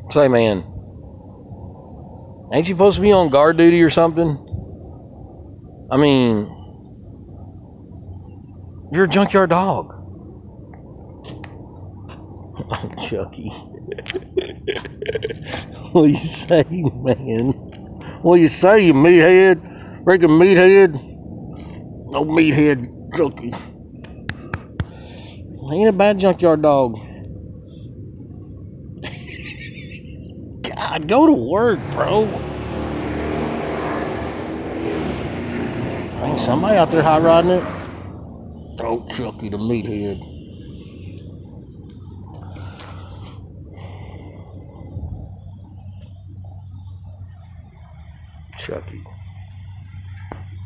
Say, man, ain't you supposed to be on guard duty or something? I mean, you're a junkyard dog. Oh, Chucky. What do you say, man? What do you say, you meathead? Freaking meathead? No meathead, Chucky. Ain't a bad junkyard dog. God, go to work, bro. Ain't somebody out there hot rodding it? Oh, Chucky the meathead. Chucky.